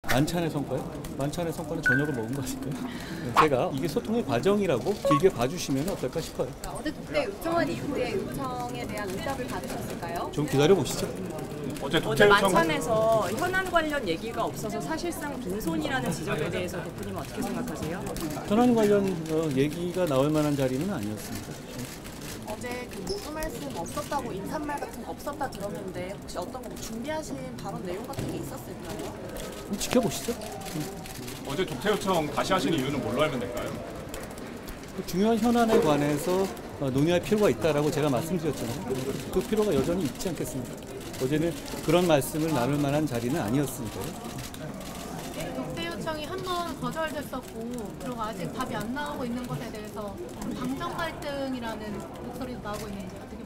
만찬의 성과요? 만찬의 성과는 저녁을 먹은 거 아닐까요? 제가 이게 소통의 과정이라고 길게 봐주시면 어떨까 싶어요. 어제 국대 요청한 이후에 요청에 대한 응답을 받으셨을까요? 좀 기다려보시죠. 어제 만찬에서 현안 관련 얘기가 없어서 사실상 빈손이라는 지적에 대해서 대표님은 어떻게 생각하세요? 현안 관련 얘기가 나올 만한 자리는 아니었습니다. 어제 그 모두 말씀 없었다고 인사말 같은 거 없었다 들었는데 혹시 어떤 거 준비하신 발언 내용 같은 게 있었을까요? 지켜보시죠. 어제 독재 요청 다시 하신 이유는 뭘로 알면 될까요? 중요한 현안에 관해서 논의할 필요가 있다라고 제가 말씀드렸잖아요. 그 필요가 여전히 있지 않겠습니까? 어제는 그런 말씀을 나눌 만한 자리는 아니었으니까요. 독대 요청이 한 번 거절됐었고 그리고 아직 답이 안 나오고 있는 것에 대해서 당정 갈등이라는 목소리도 나오고 있는지 어떻게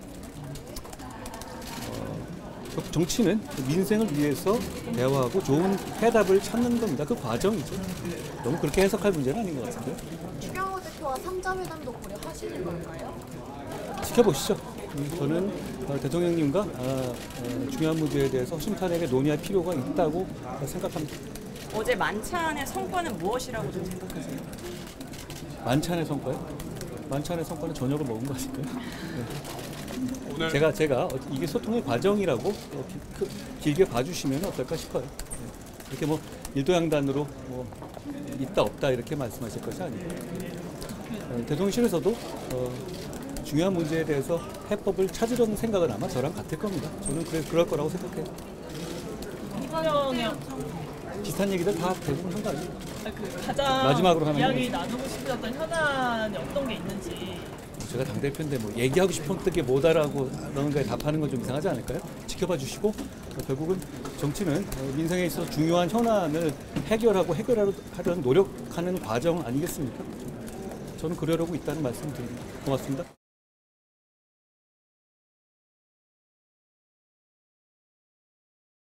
보세요? 정치는 민생을 위해서 대화하고 좋은 해답을 찾는 겁니다. 그 과정이죠. 너무 그렇게 해석할 문제는 아닌 것 같은데요. 추경호 대표와 3자회담도 고려하시는 걸까요? 지켜보시죠. 저는 대통령님과 중요한 문제에 대해서 허심탄회하게 논의할 필요가 있다고 생각합니다. 어제 만찬의 성과는 무엇이라고 좀 생각하세요? 만찬의 성과요? 만찬의 성과는 저녁을 먹은 거 아닐까요? 오늘 제가 이게 소통의 과정이라고 길게 봐주시면 어떨까 싶어요. 이렇게 뭐 일도양단으로 뭐 있다 없다 이렇게 말씀하실 것이 아니에요. 대통령실에서도 중요한 문제에 대해서 해법을 찾으려는 생각은 아마 저랑 같을 겁니다. 저는 그럴 거라고 생각해요. 비슷한 얘기들 다 대부분 한 거 아니에요? 가장 마지막으로 하는 이야기 나누고 싶으셨던 현안이 어떤 게 있는지. 제가 당대표인데 뭐 얘기하고 싶었던 게 뭐다라고 그런 거에 답하는 건 좀 이상하지 않을까요? 지켜봐 주시고 결국은 정치는 민생에 있어서 중요한 현안을 해결하려는 노력하는 과정 아니겠습니까? 저는 그러려고 있다는 말씀 드립니다. 고맙습니다.